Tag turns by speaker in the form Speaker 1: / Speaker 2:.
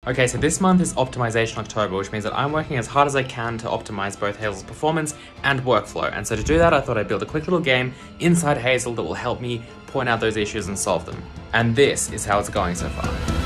Speaker 1: Okay, so this month is Optimization October, which means that I'm working as hard as I can to optimize both Hazel's performance and workflow. And so to do that, I thought I'd build a quick little game inside Hazel that will help me point out those issues and solve them. And this is how it's going so far.